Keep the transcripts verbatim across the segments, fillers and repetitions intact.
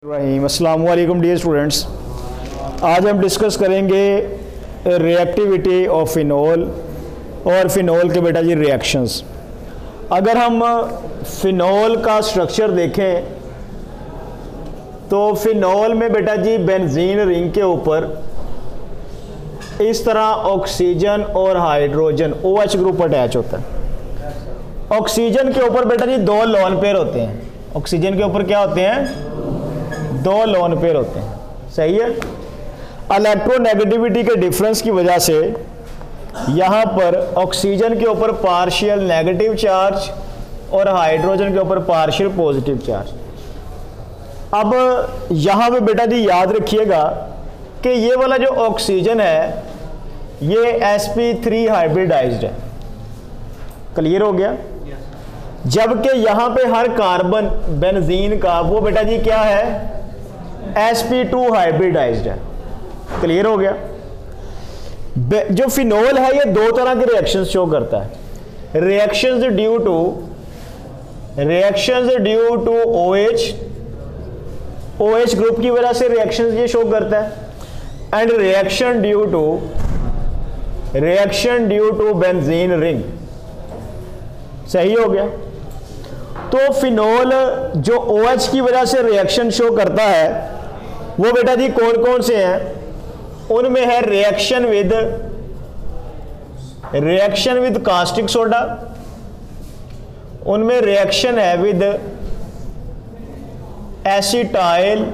अस्सलाम वालेकुम dear students, आज हम डिस्कस करेंगे रिएक्टिविटी ऑफ फिनोल और फिनोल के बेटा जी रिएक्शंस। अगर हम फिनोल का स्ट्रक्चर देखें तो फिनोल में बेटा जी बेंजीन रिंग के ऊपर इस तरह ऑक्सीजन और hydrogen O H group attach होता है। ऑक्सीजन के ऊपर बेटा जी दो लोन पेयर होते हैं। ऑक्सीजन के ऊपर क्या होते हैं? दो लोन पेयर होते हैं। सही है। इलेक्ट्रोनेगेटिविटी के डिफरेंस की वजह से यहाँ पर ऑक्सीजन के ऊपर पार्शियल नेगेटिव चार्ज और हाइड्रोजन के ऊपर पार्शियल पॉजिटिव चार्ज। अब यहाँ पे बेटा जी याद रखिएगा कि ये वाला जो ऑक्सीजन है ये एस पी थ्री हाइब्रिडाइज्ड है। क्लियर हो गया? जबकि यहाँ पे हर कार्बन बेंजीन का वो बेटा जी क्या है? एस पी टू हाइब्रिडाइज्ड है। क्लियर हो गया? जो फिनोल है ये दो तरह के रिएक्शंस शो करता है। Reactions due to reactions due to OH OH group की वजह से रिएक्शंस ये शो करता है। And reaction due to reaction due to benzene ring. सही हो गया? तो फिनोल जो OH की वजह से रिएक्शन शो करता है वो बेटा जी कौन कौन से हैं? उनमें है reaction with reaction with caustic soda, उनमें रिएक्शन है with acetyl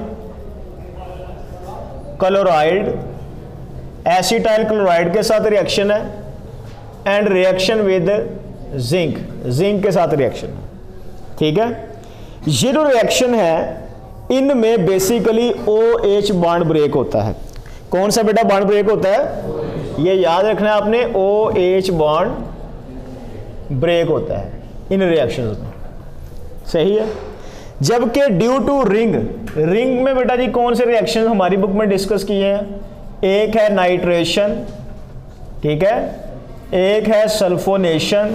chloride, acetyl chloride के साथ रिएक्शन है। And reaction with zinc, zinc के साथ रिएक्शन है। ठीक है। ये जो रिएक्शन है इनमें बेसिकली OH बॉन्ड ब्रेक होता है। कौन सा बेटा बॉन्ड ब्रेक होता है? ये याद रखना है आपने, OH बॉन्ड ब्रेक होता है इन रिएक्शंस में। सही है। जबकि ड्यू टू रिंग रिंग में बेटा जी कौन से रिएक्शन हमारी बुक में डिस्कस किए हैं? एक है नाइट्रेशन, ठीक है, एक है सल्फोनेशन,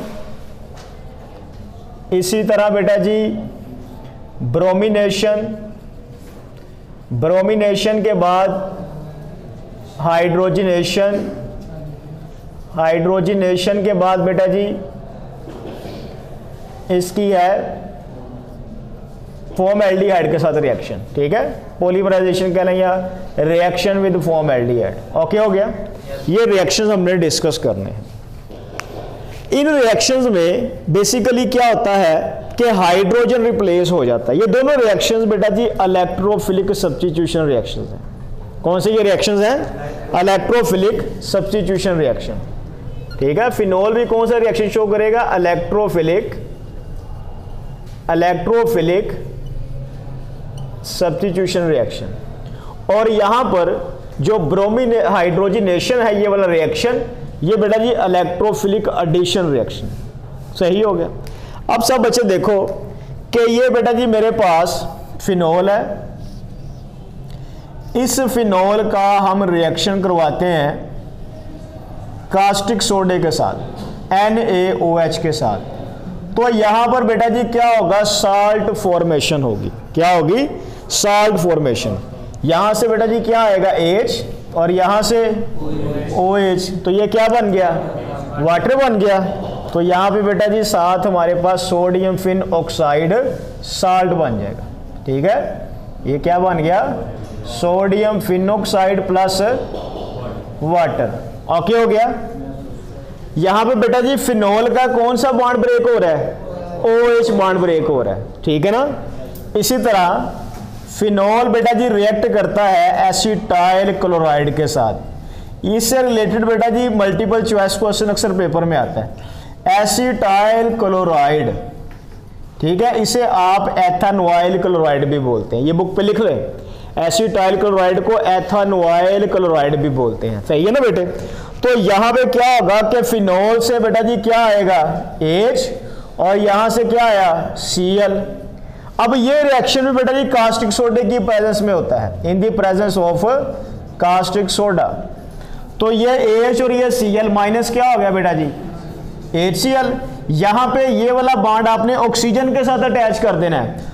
इसी तरह बेटा जी ब्रोमिनेशन, ब्रोमिनेशन के बाद हाइड्रोजिनेशन, हाइड्रोजिनेशन के बाद बेटा जी इसकी है फॉर्मएल्डिहाइड के साथ रिएक्शन। ठीक है, पॉलीमराइजेशन कहना या रिएक्शन विद फॉर्मएल्डिहाइड। ओके हो गया? ये रिएक्शंस हमने डिस्कस करने हैं। इन रिएक्शंस में बेसिकली क्या होता है कि हाइड्रोजन रिप्लेस हो जाता है। ये दोनों रिएक्शंस बेटा जी इलेक्ट्रोफिलिक सब्स्टिट्यूशन रिएक्शंस हैं। कौन से ये रिएक्शंस हैं? Electrophilic substitution reaction. ठीक है। फिनोल भी कौन सा रिएक्शन शो करेगा? Electrophilic electrophilic substitution reaction. और यहां पर जो ब्रोमिने हाइड्रोजिनेशन है ये वाला रिएक्शन, ये बेटा जी इलेक्ट्रोफिलिक एडिशन रिएक्शन। सही हो गया? अब सब बच्चे देखो कि ये बेटा जी मेरे पास फिनोल है। इस फिनोल का हम रिएक्शन करवाते हैं कास्टिक सोडे के साथ, एन ए ओ एच के साथ। तो यहां पर बेटा जी क्या होगा? साल्ट फॉर्मेशन होगी। क्या होगी? Salt formation. यहां से बेटा जी क्या आएगा? H, और यहां से OH। तो ये क्या बन गया? वाटर बन गया। तो यहां पे बेटा जी साथ हमारे पास सोडियम फिन ऑक्साइड साल्ट बन जाएगा। ठीक है, ये क्या बन गया? Sodium phenoxide plus water. Okay हो गया? यहां पे बेटा जी फिनोल का कौन सा बॉन्ड ब्रेक हो रहा है? OH बॉन्ड ब्रेक हो रहा है। ठीक है ना? इसी तरह फिनोल बेटा जी रिएक्ट करता है एसिटाइल क्लोराइड के साथ। इससे रिलेटेड बेटा जी मल्टीपल चॉइस क्वेश्चन अक्सर पेपर में आता है। एसिटाइल क्लोराइड, ठीक है, इसे आप एथेनॉइल क्लोराइड भी बोलते हैं। ये बुक पे लिख लें, एसिटाइल क्लोराइड को एथेनॉइल क्लोराइड भी बोलते हैं। सही है ना बेटे? तो यहां पे क्या होगा कि फिनोल से बेटा जी क्या आएगा? H, और यहां से क्या आया? Cl। अब ये रिएक्शन में बेटा जी कास्टिक सोडे की प्रेजेंस में होता है, in the presence of caustic soda. तो ये H और ये Cl माइनस क्या हो गया बेटा जी? HCl। यहां पे ये वाला बॉन्ड आपने ऑक्सीजन के साथ अटैच कर देना है।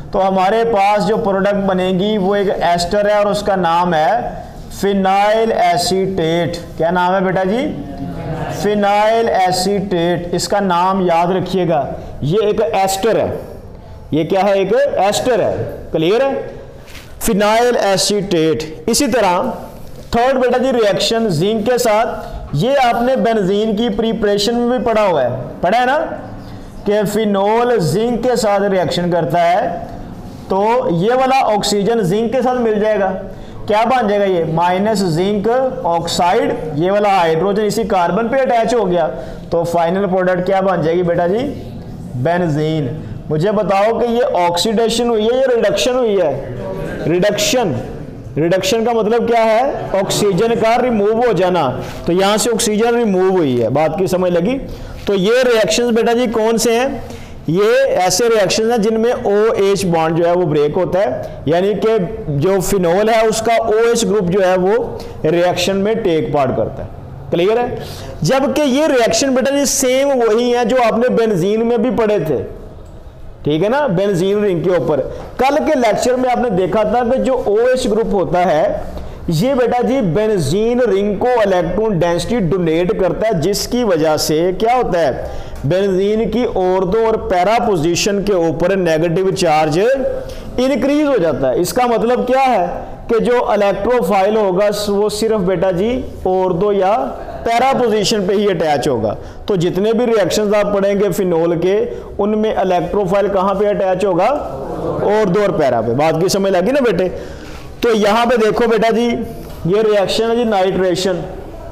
तो हमारे पास जो प्रोडक्ट बनेगी वो एक एस्टर है और उसका नाम है फिनाइल एसीटेट। क्या नाम है बेटा जी? Phenyl acetate. इसका नाम याद रखिएगा, ये एक एस्टर है। ये क्या है? एक एस्टर है। क्लियर है? Phenyl acetate. इसी तरह थर्ड बेटा जी रिएक्शन जिंक के साथ, ये आपने बेंजीन की प्रिपरेशन में भी पढ़ा हुआ है, पढ़ा है ना कि फिनोल जिंक के साथ रिएक्शन करता है तो ये वाला ऑक्सीजन जिंक के साथ मिल जाएगा। क्या बन जाएगा? ये माइनस जिंक ऑक्साइड, ये वाला हाइड्रोजन इसी कार्बन पे अटैच हो गया तो फाइनल प्रोडक्ट क्या बन जाएगी बेटा जी? बेंजीन। मुझे बताओ कि ये ऑक्सीडेशन हुई है या रिडक्शन हुई है? रिडक्शन। रिडक्शन का मतलब क्या है? ऑक्सीजन का रिमूव हो जाना। तो यहां से ऑक्सीजन रिमूव हुई है। बात की समझ लगी? तो ये रिएक्शंस बेटा जी कौन से हैं? ये ऐसे रिएक्शन हैं जिनमें OH बॉन्ड जो है वो ब्रेक होता है, यानी कि जो फिनोल है उसका OH ग्रुप जो है वो रिएक्शन में टेक पार्ट करता है। क्लियर है? जबकि ये रिएक्शन बेटा जी सेम वही है जो आपने बेंजीन में भी पढ़े थे, ठीक है ना, बेंजीन रिंग के ऊपर। कल के लेक्चर में आपने देखा था कि जो OH ग्रुप होता है ये बेटा जी बेंजीन रिंग को इलेक्ट्रॉन डेंसिटी डोनेट करता है, जिसकी वजह से क्या होता है? बेंजीन की ऑर्थो और पैरा पोजीशन के ऊपर नेगेटिव चार्ज इंक्रीज हो जाता है। इसका मतलब क्या है कि जो इलेक्ट्रोफाइल होगा वो सिर्फ बेटा जी ऑर्थो या पैरा पोजीशन पे ही अटैच होगा। तो जितने भी रिएक्शंस आप पढ़ेंगे फिनोल के, उनमें इलेक्ट्रोफाइल कहां पे अटैच होगा? ऑर्थो और पैरा पे। बात की समझ लगी ना बेटे? तो यहां पे देखो बेटा जी, ये रिएक्शन है जी नाइट्रेशन।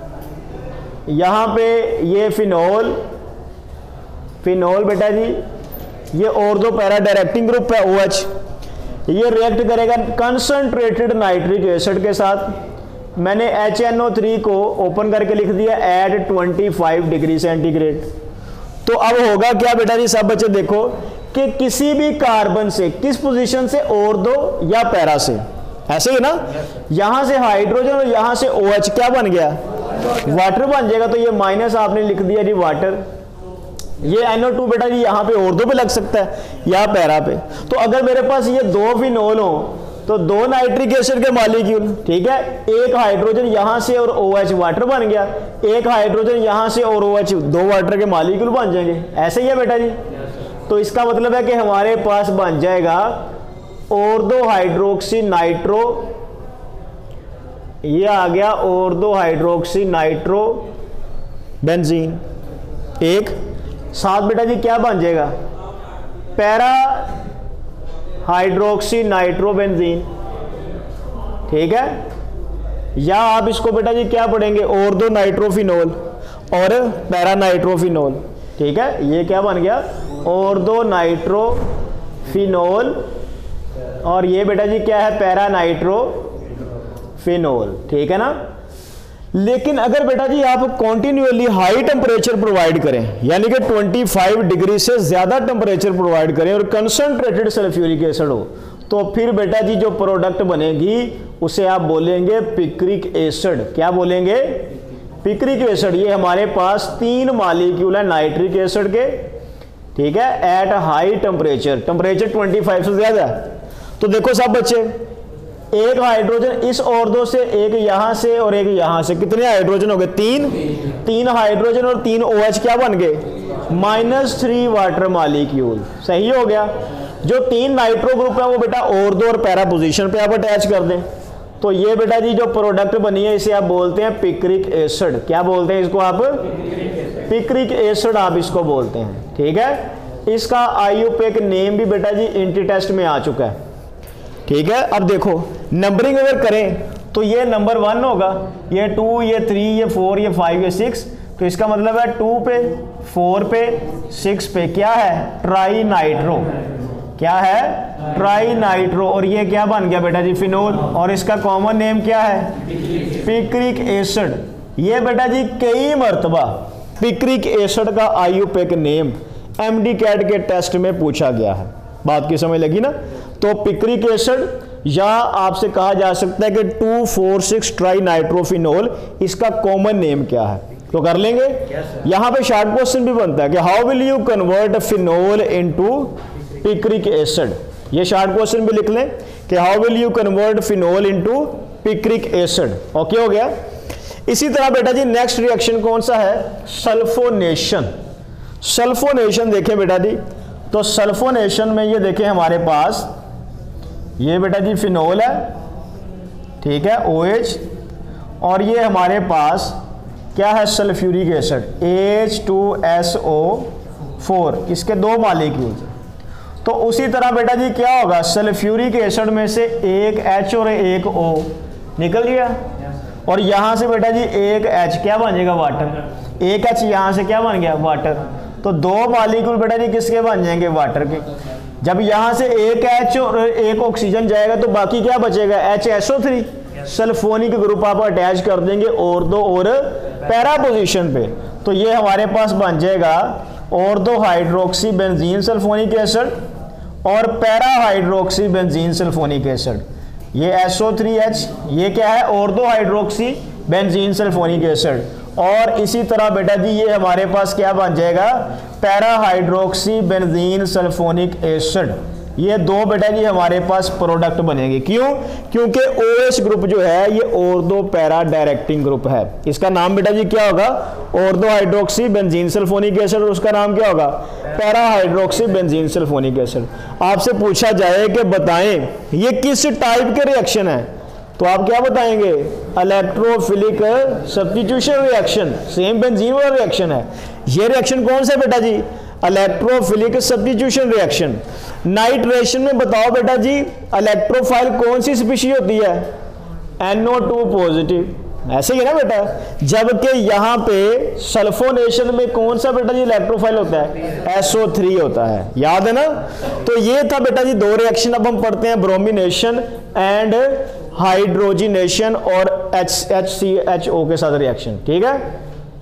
यहां पे ये फिनोल फिनोल बेटा जी, ये ऑर्थो पैरा डायरेक्टिंग ग्रुप है OH। ये रिएक्ट करेगा कंसंट्रेटेड नाइट्रिक एसिड के साथ। मैंने एच एन ओ थ्री को ओपन करके लिख दिया एट पच्चीस डिग्री सेंटीग्रेड। तो अब होगा क्या बेटा जी? सब बच्चे देखो कि किसी भी कार्बन से किस पोजीशन से? ऑर्थो या पैरा से, ऐसे ही ना। यहां से हाइड्रोजन और यहां से OH क्या बन गया? वाटर बन जाएगा। तो ये माइनस आपने लिख दिया जी वाटर। ये एन ओ टू बेटा जी यहाँ पे ऑर्थो पे लग सकता है या पैरा पे। तो अगर मेरे पास ये दो फिनोल हो तो दो नाइट्रिक एसिड के मॉलिक्यूल, ठीक है, एक हाइड्रोजन यहां से और OH वाटर बन गया, एक हाइड्रोजन यहां से और OH दो वाटर के मॉलिक्यूल बन जाएंगे। ऐसे ही है बेटा जी। तो इसका मतलब है कि हमारे पास बन जाएगा ऑर्थो हाइड्रोक्सी नाइट्रो, ये आ गया ऑर्थो हाइड्रोक्सी नाइट्रो बेंजीन। एक साथ बेटा जी क्या बन जाएगा? पैरा हाइड्रोक्सी नाइट्रो बेंजीन, ठीक है। या आप इसको बेटा जी क्या पढ़ेंगे? ऑर्थो नाइट्रोफिनोल और पैरा नाइट्रोफिनोल, ठीक है। ये क्या बन गया? ऑर्थो नाइट्रोफिनोल और ये बेटा जी क्या है? पैरा नाइट्रोफिनोल, ठीक है ना। लेकिन अगर बेटा जी आप कॉन्टिन्यूअली हाई टेम्परेचर प्रोवाइड करें, यानी कि पच्चीस डिग्री से ज्यादा टेम्परेचर प्रोवाइड करें और कंसंट्रेटेड सल्फ्यूरिक एसिड हो, तो फिर बेटा जी जो प्रोडक्ट बनेगी उसे आप बोलेंगे पिक्रिक एसिड। क्या बोलेंगे? Picric acid. ये हमारे पास तीन मॉलिक्यूल है नाइट्रिक एसिड के, ठीक है, एट हाई टेम्परेचर। टेम्परेचर पच्चीस से ज्यादा। तो देखो सब बच्चे, एक हाइड्रोजन इस ऑर्थो से, एक यहां से और एक यहां से, कितने हाइड्रोजन हो गए? तीन। तीन हाइड्रोजन और तीन OH क्या बन गए? Minus three water molecule. सही हो गया। जो तीन नाइट्रो ग्रुप है वो बेटा ऑर्थो और पैरा पोजीशन पे आप अटैच कर दें। तो ये बेटा जी जो प्रोडक्ट बनी है इसे आप बोलते हैं पिक्रिक एसिड। क्या बोलते हैं इसको आप? पिक्रिक एसिड आप इसको बोलते हैं, ठीक है। इसका आईयूपैक नेम भी बेटा जी इंटी टेस्ट में आ चुका है, ठीक है। अब देखो नंबरिंग अगर करें तो ये नंबर वन होगा, ये टू, ये थ्री, ये फोर, ये फाइव, ये सिक्स। तो इसका मतलब है टू पे, फोर पे, सिक्स पे क्या है? Tri nitro. क्या है? Tri nitro. और ये क्या बन गया बेटा जी? फिनोल। और इसका कॉमन नेम क्या है? Picric acid. ये बेटा जी कई मर्तबा पिक्रिक एसिड का आईयूपैक नेम एमडी कैट के टेस्ट में पूछा गया है। बात की समझ लगी ना। तो पिक्रिक एसिड, या आपसे कहा जा सकता है कि two four six tri nitrophenol, इसका कॉमन नेम क्या है? तो कर लेंगे। यहां पे शॉर्ट क्वेश्चन भी बनता है कि how will you convert phenol into picric acid. ये शॉर्ट क्वेश्चन भी लिख लें कि how will you convert phenol into picric acid. Okay हो गया। इसी तरह बेटा जी नेक्स्ट रिएक्शन कौन सा है, सल्फोनेशन। सल्फोनेशन देखें बेटा जी, तो सल्फोनेशन में ये देखें हमारे पास ये बेटा जी फिनोल है, ठीक है, OH, और ये हमारे पास क्या है, sulphuric acid H two S O four, इसके दो मालिक्यूल्स। तो उसी तरह बेटा जी क्या होगा, सल्फ्यूरिक एसिड में से एक H और एक O निकल गया, और यहां से बेटा जी एक H क्या बन जाएगा, वाटर। एक H यहां से क्या बन गया, वाटर। तो दो मालिक्यूल बेटा जी किसके बन जाएंगे, वाटर के। जब यहां से एक H और एक ऑक्सीजन जाएगा तो बाकी क्या बचेगा, H S O three, sulphonic group आप अटैच कर देंगे और दो और पैरा पोजीशन पे, तो ये हमारे पास बन जाएगा और दो हाइड्रोक्सी बेंजीन सल्फोनिक एसिड और para hydroxy benzene sulphonic acid. ये एस ओ थ्री एच, ये क्या है, और दो हाइड्रोक्सी बेंजीन सल्फोनिक एसिड। और इसी तरह बेटा जी ये हमारे पास क्या बन जाएगा, para hydroxy benzene sulphonic acid. ये दो बेटा जी हमारे पास प्रोडक्ट बनेंगे। क्यों, क्योंकि OH ग्रुप जो है ये ऑर्थो पैरा डायरेक्टिंग ग्रुप है। इसका नाम बेटा जी क्या होगा, ortho hydroxy benzene sulphonic acid, और उसका नाम क्या होगा, para hydroxy benzene sulphonic acid. आपसे पूछा जाए कि बताएं ये किस टाइप के रिएक्शन है, तो आप क्या बताएंगे, electrophilic substitution reaction, same benzene वाला रिएक्शन है। ये रिएक्शन कौन सा बेटा जी, इलेक्ट्रोफिलिक सब्स्टिट्यूशन रिएक्शन। नाइट्रेशन में बताओ बेटा जी इलेक्ट्रोफाइल कौन सी स्पीशीज होती है, एन ओ टू पॉजिटिव, ऐसे ही है ना बेटा। जबकि यहाँ पे सल्फोनेशन में कौन सा बेटा जी इलेक्ट्रोफाइल होता है, एस ओ थ्री होता है, याद है ना। तो ये था बेटा जी दो रिएक्शन। अब हम पढ़ते हैं ब्रोमिनेशन एंड हाइड्रोजिनेशन और H H C H O के साथ रिएक्शन, ठीक है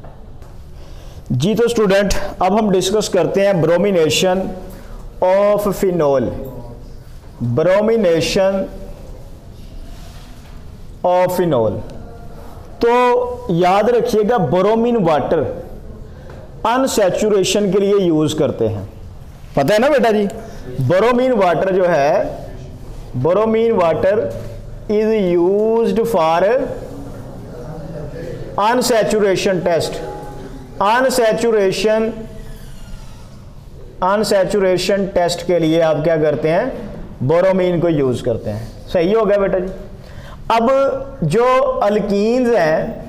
जी। तो स्टूडेंट अब हम डिस्कस करते हैं bromination of phenol. Bromination of phenol, तो याद रखिएगा ब्रोमीन वाटर अनसैचुरेशन के लिए यूज करते हैं, पता है ना बेटा जी। ब्रोमीन वाटर जो है, bromine water is used for unsaturation test. Unsaturation unsaturation test के लिए आप क्या करते हैं, बोरोमीन को यूज करते हैं। सही हो गया बेटा जी। अब जो अल्कीन्स हैं,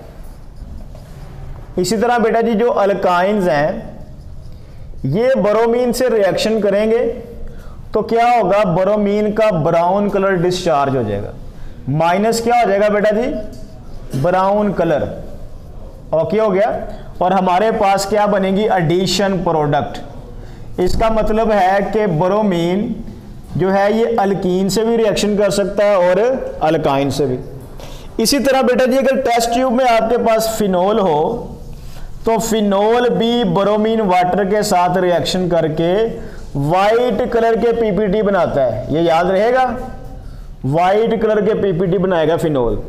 इसी तरह बेटा जी जो अल्काइंस हैं, ये बोरोमीन से रिएक्शन करेंगे तो क्या होगा, बोरोमीन का ब्राउन कलर डिस्चार्ज हो जाएगा। माइनस क्या हो जाएगा बेटा जी, ब्राउन कलर। ओके हो गया। और हमारे पास क्या बनेगी, एडिशन प्रोडक्ट। इसका मतलब है कि ब्रोमीन जो है ये अल्कीन से भी रिएक्शन कर सकता है और अल्काइन से भी। इसी तरह बेटा जी अगर टेस्ट ट्यूब में आपके पास फिनोल हो तो फिनोल भी ब्रोमीन वाटर के साथ रिएक्शन करके वाइट कलर के पीपीटी बनाता है, ये याद रहेगा। वाइट कलर के पीपीटी बनाएगा फिनोल,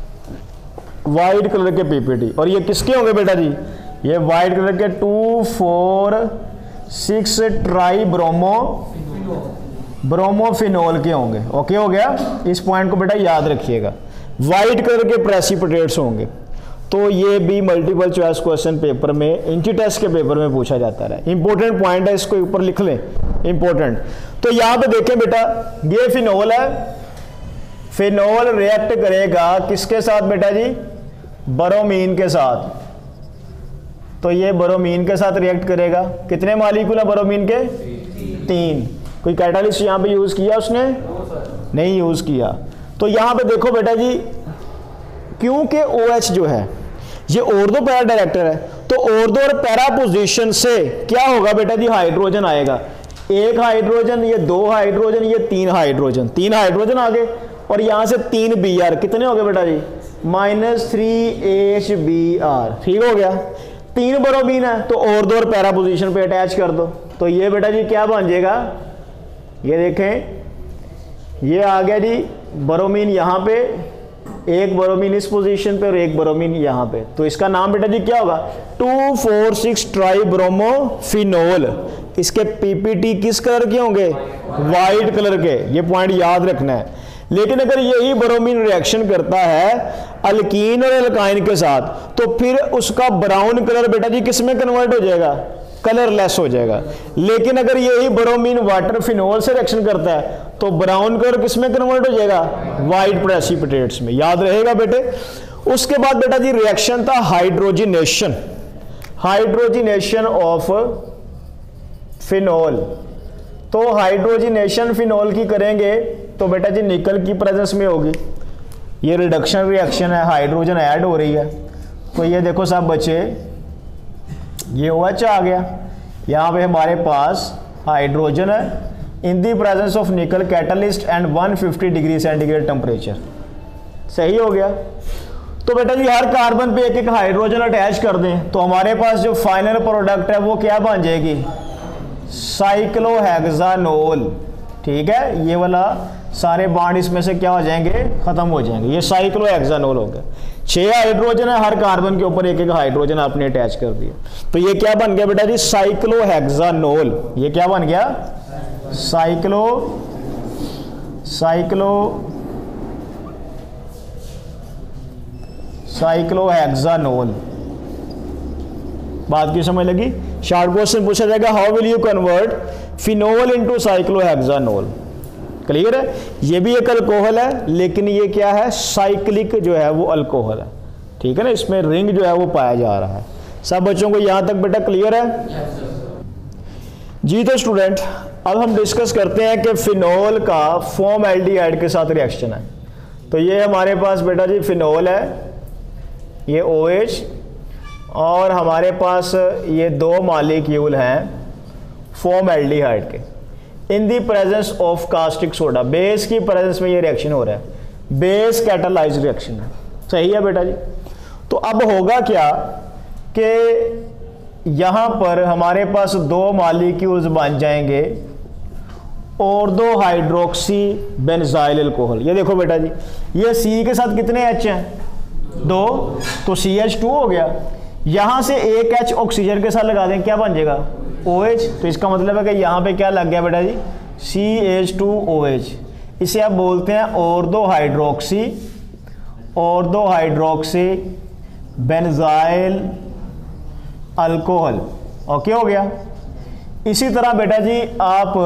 वाइट कलर के पीपीटी। और ये किसके होंगे बेटा जी, ये वाइट कलर के two four six tri bromo bromophenol के होंगे। ओके हो गया। इस पॉइंट को बेटा याद रखिएगा, वाइट कलर के प्रेसिपिटेट्स होंगे। तो ये भी मल्टीपल चॉइस क्वेश्चन पेपर में, इंची टेस्ट के पेपर में पूछा जाता है। इंपॉर्टेंट पॉइंट है, इसको ऊपर लिख लें, इंपॉर्टेंट। तो यहां पे देखें बेटा, ये फिनोल है, फिनोल रिएक्ट करेगा किसके साथ बेटा जी, ब्रोमीन के साथ। तो ये ब्रोमीन के साथ रिएक्ट करेगा। कितने मॉलिक्यूल है ब्रोमीन के, तीन। कोई कैटालिस्ट यहां पे यूज किया उसने, नहीं यूज किया। तो यहां पे देखो बेटा जी, क्योंकि OH जो है ये ऑर्थो पैरा डायरेक्टर है, तो ऑर्थो और पैरा पोजीशन से क्या होगा बेटा जी, हाइड्रोजन आएगा। एक हाइड्रोजन, ये दो हाइड्रोजन, ये तीन हाइड्रोजन, तीन हाइड्रोजन आ गए। और यहां से तीन बी आर, कितने हो गए बेटा जी, minus three H B R. ठीक हो गया। तीन ब्रोमीन है तो ऑर्थो और पैरा पोजीशन पे अटैच कर दो। तो ये बेटा जी क्या बन जाएगा, ये देखें, ये आ गया जी ब्रोमीन यहाँ पे, एक ब्रोमीन इस पोजीशन पे और एक ब्रोमीन यहाँ पे। तो इसका नाम बेटा जी क्या होगा, two four six tri bromophenol. इसके पीपीटी किस कलर के होंगे, वाइट कलर के, ये पॉइंट याद रखना है। लेकिन अगर यही ब्रोमीन रिएक्शन करता है अल्कीन और अल्काइन के साथ, तो फिर उसका ब्राउन कलर बेटा जी किस में कन्वर्ट हो जाएगा, कलरलेस हो जाएगा। लेकिन अगर यही ब्रोमीन वाटर फिनोल से रिएक्शन करता है तो ब्राउन कलर किस में कन्वर्ट हो जाएगा, वाइट प्रेसिपिटेट्स में। याद रहेगा बेटे। उसके बाद बेटा जी रिएक्शन था हाइड्रोजिनेशन, हाइड्रोजिनेशन ऑफ फिनोल। तो हाइड्रोजिनेशन फिनोल की करेंगे तो बेटा जी निकल की प्रेजेंस में होगी, ये रिडक्शन रिएक्शन है, हाइड्रोजन ऐड हो रही है। तो ये देखो सब बच्चे, ये OH आ गया, यहाँ पे हमारे पास हाइड्रोजन है in the presence of nickel catalyst and one fifty degree centigrade temperature. सही हो गया। तो बेटा जी हर कार्बन पे एक एक हाइड्रोजन अटैच कर दें तो हमारे पास जो फाइनल प्रोडक्ट है वो क्या बन जाएगी, साइक्लोहेक्सानोल। ठीक है, ये वाला सारे बॉन्ड इसमें से क्या हो जाएंगे, खत्म हो जाएंगे। ये साइक्लोहेक्सानोल हो गया। छह हाइड्रोजन है, हर कार्बन के ऊपर एक एक हाइड्रोजन आपने अटैच कर दिया, तो ये क्या बन गया बेटा जी, साइक्लोहेक्सानोल। ये क्या बन गया, साइक्लो साइक्लो साइक्लोहेक्सानोल। बात की समझ लगी। शॉर्ट क्वेश्चन पूछा जाएगा, how will you convert phenol into cyclohexanol. Clear है। ये भी एक अल्कोहल है, लेकिन ये क्या है, साइक्लिक जो है वो अल्कोहल है। ठीक है ना, इसमें रिंग जो है वो पाया जा रहा है। सब बच्चों को यहां तक बेटा क्लियर है जी। तो स्टूडेंट अब हम डिस्कस करते हैं कि फिनोल का फॉर्मल्डिहाइड के साथ रिएक्शन है। तो ये हमारे पास बेटा जी फिनोल है, ये OH, और हमारे पास ये दो मॉलिक्यूल हैं फॉर्मल्डिहाइड के in the presence of caustic soda. Base की प्रेजेंस में ये रिएक्शन हो रहा है, बेस कैटालाइज्ड रिएक्शन है। सही है बेटा जी। तो अब होगा क्या कि यहां पर हमारे पास दो मॉलिक्यूल्स बन जाएंगे और दो हाइड्रोक्सी बेंजाइल अल्कोहल। ये देखो बेटा जी, ये C के साथ कितने H हैं, दो, तो सी एच टू हो गया। यहां से एक H ऑक्सीजन के साथ लगा दें, क्या बन जाएगा, OH। तो इसका मतलब है कि यहां पे क्या लग गया बेटा जी, C H two O H. इसे आप बोलते हैं और दो हाइड्रोक्सी और दो हाइड्रोक्सी बेंजाइल अल्कोहल। ओके हो गया। इसी तरह बेटा जी आप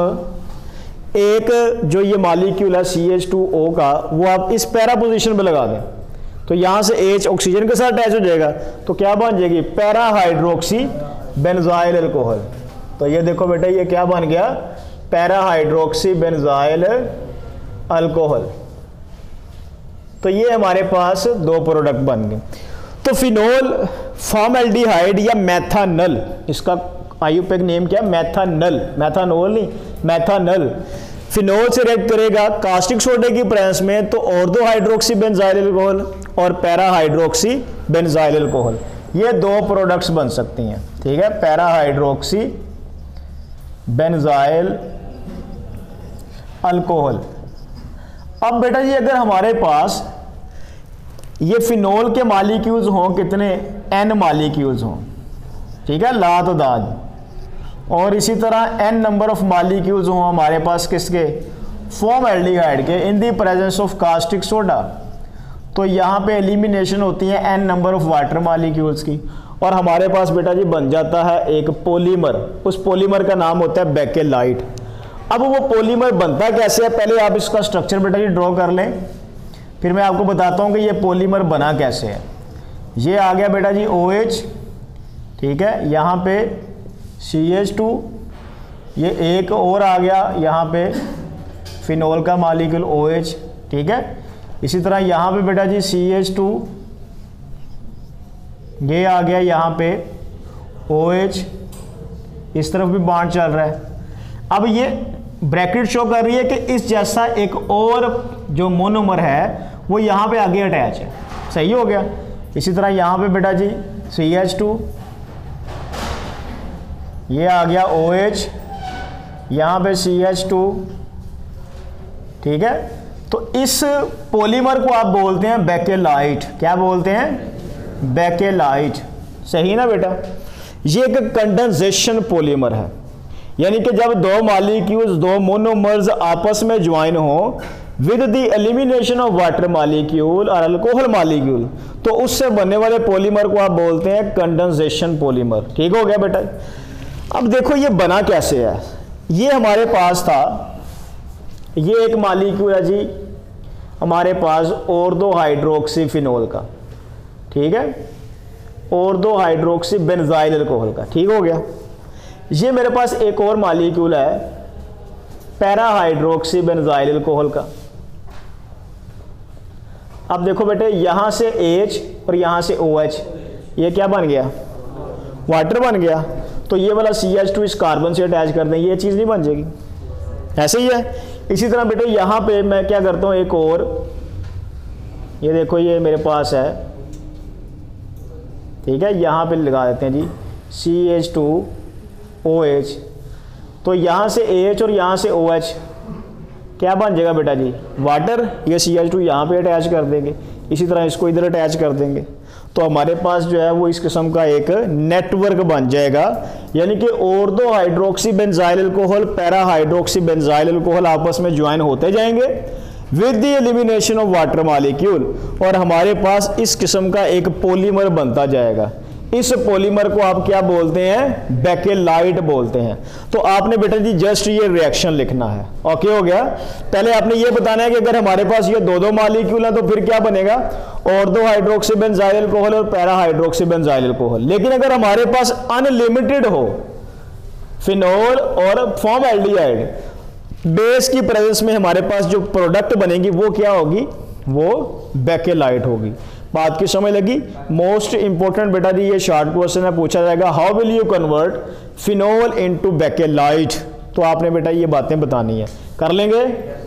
एक जो ये मॉलिक्यूल है सी एच टू ओ का, वो आप इस पैरा पोजीशन पे लगा दें, तो यहां से H ऑक्सीजन के साथ अटैच हो जाएगा, तो क्या बन जाएगी, पैरा हाइड्रोक्सी बेंजाइल अल्कोहल। तो ये देखो बेटा, ये क्या बन गया, पैरा हाइड्रोक्सी बेंजाइल अल्कोहल। तो ये हमारे पास दो प्रोडक्ट बन गए। तो फिनोल फॉर्मल्डिहाइड या मेथानल, इसका आईयूपैक नेम क्या, मैथानल, मैथानोल नहीं, मैथानल। फिनोल से रिएक्ट करेगा कास्टिक सोडे की प्रेजेंस में, तो और दो हाइड्रोक्सी बेंजाइल अल्कोहल और पैरा हाइड्रोक्सी बेंजाइल अल्कोहल, ये दो प्रोडक्ट्स बन सकती हैं। ठीक है, पैरा हाइड्रोक्सी बेंजाइल अल्कोहल। अब बेटा जी अगर हमारे पास ये फिनोल के मॉलिक्यूल्स हों, कितने, एन मॉलिक्यूल्स हों, ठीक है, लातदाद, और इसी तरह एन नंबर ऑफ मॉलिक्यूल्स हों हमारे पास किसके, फॉर्मल्डिहाइड के, in the presence of caustic soda, तो यहाँ पे एलिमिनेशन होती है N number of water molecules की, और हमारे पास बेटा जी बन जाता है एक पॉलीमर। उस पॉलीमर का नाम होता है बेकेलाइट। अब वो पॉलीमर बनता कैसे है, पहले आप इसका स्ट्रक्चर बेटा जी ड्रॉ कर लें, फिर मैं आपको बताता हूँ कि ये पॉलीमर बना कैसे है। ये आ गया बेटा जी OH, ठीक है, यहाँ पे सी एच टू, ये एक और आ गया यहाँ पे फिनोल का मॉलिक्यूल OH, ठीक है। इसी तरह यहाँ पे बेटा जी सी एच टू, ये आ गया यहाँ पे OH, इस तरफ भी बॉन्ड चल रहा है। अब ये ब्रैकेट शो कर रही है कि इस जैसा एक और जो मोनोमर है वो यहाँ पे आगे अटैच है। सही हो गया। इसी तरह यहाँ पे बेटा जी सी एच टू, ये आ गया OH, यहाँ पे सी एच टू, ठीक है। तो इस पॉलीमर को आप बोलते हैं बेकेलाइट। क्या बोलते हैं, बेकेलाइट। सही ना बेटा। ये एक कंडेंसेशन पॉलीमर है। यानी कि जब दो मॉलिक्यूल्स दो मोनोमर्स आपस में ज्वाइन हो with the elimination of water molecule और अल्कोहल मॉलिक्यूल, तो उससे बनने वाले पॉलीमर को आप बोलते हैं कंडेंसेशन पॉलीमर। ठीक हो गया बेटा। अब देखो ये बना कैसे है। ये हमारे पास था, ये एक मॉलिक्यूल है जी हमारे पास ऑर्थो हाइड्रोक्सी फिनोल का, ठीक है, ऑर्थो हाइड्रोक्सी बेंजाइल अल्कोहल का। ठीक हो गया। ये मेरे पास एक और मॉलिक्यूल है पैरा हाइड्रोक्सी बेंजाइल अल्कोहल का। अब देखो बेटे यहां से H और यहां से OH, ये क्या बन गया, वाटर बन गया। तो ये वाला सी एच टू इस कार्बन से अटैच कर दें, ये चीज़ नहीं बन जाएगी, ऐसे ही है। इसी तरह बेटे यहाँ पे मैं क्या करता हूँ, एक और, ये देखो ये मेरे पास है, ठीक है, यहाँ पे लगा देते हैं जी C H two O H. तो यहाँ से H और यहाँ से OH क्या बन जाएगा बेटा जी, वाटर। ये सी एच टू यहाँ पे अटैच कर देंगे, इसी तरह इसको इधर अटैच कर देंगे, तो हमारे पास जो है वो इस किस्म का एक नेटवर्क बन जाएगा। यानी कि ortho hydroxy benzyl alcohol para hydroxy benzyl alcohol आपस में ज्वाइन होते जाएंगे with the elimination of water molecule, और हमारे पास इस किस्म का एक पॉलीमर बनता जाएगा। इस पॉलीमर को आप क्या बोलते हैं, बेकेलाइट बोलते हैं। तो आपने बेटा जी जस्ट ये रिएक्शन लिखना है। ओके हो गया। पहले आपने ये बताना है कि अगर हमारे पास ये दो दो मॉलिक्यूल है तो फिर क्या बनेगा, ऑर्थो हाइड्रोक्सी बेंजाइल अल्कोहल और पैरा हाइड्रोक्सी बेंजाइल अल्कोहल। लेकिन अगर हमारे पास अनलिमिटेड हो फिनोल और फॉर्मल्डिहाइड, बेस की प्रेजेंस में हमारे पास जो प्रोडक्ट बनेगी वो क्या होगी, वो बेकेलाइट होगी। बात की समझ लगी। मोस्ट इंपॉर्टेंट बेटा जी ये शॉर्ट क्वेश्चन है, पूछा जाएगा how will you convert phenol into bakelite. तो आपने बेटा ये बातें बतानी है, कर लेंगे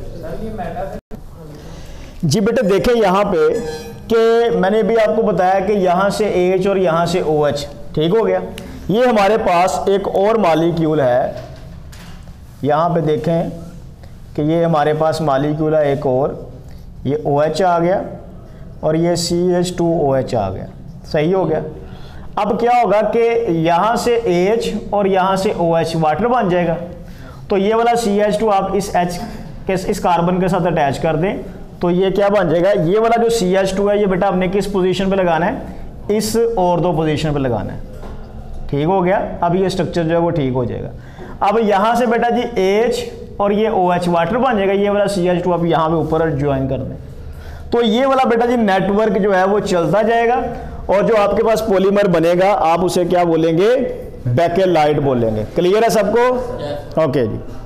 जी। बेटा देखें यहाँ पे कि मैंने भी आपको बताया कि यहाँ से H और यहाँ से OH, ठीक हो गया। ये हमारे पास एक और मॉलिक्यूल है, यहाँ पे देखें कि ये हमारे पास मॉलिक्यूल है एक और, ये OH आ गया और ये C H two O H आ गया, सही हो गया। अब क्या होगा कि यहाँ से H और यहाँ से OH वाटर बन जाएगा। तो ये वाला सी एच टू आप इस H के इस कार्बन के साथ अटैच कर दें, तो ये क्या बन जाएगा, ये वाला जो सी एच टू है ये बेटा आपने किस पोजीशन पे लगाना है, इस ऑर्थो पोजीशन पे लगाना है। ठीक हो गया। अब ये स्ट्रक्चर जो है वो ठीक हो जाएगा। अब यहाँ से बेटा जी H और ये OH वाटर बन जाएगा, ये वाला सी एच टू आप यहाँ पे ऊपर ज्वाइन कर दें, तो ये वाला बेटा जी नेटवर्क जो है वो चलता जाएगा, और जो आपके पास पॉलीमर बनेगा आप उसे क्या बोलेंगे, बेकेलाइट बोलेंगे। क्लियर है सबको? ओके जी।